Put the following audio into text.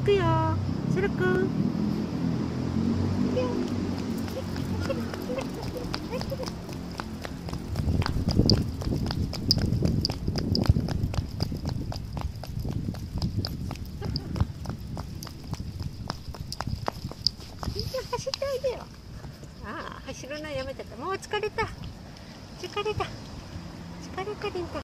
くよ。そらくん。走っておいでよ。ああ、走るのやめちゃった。もう疲れた。疲れた。疲れた、りんた。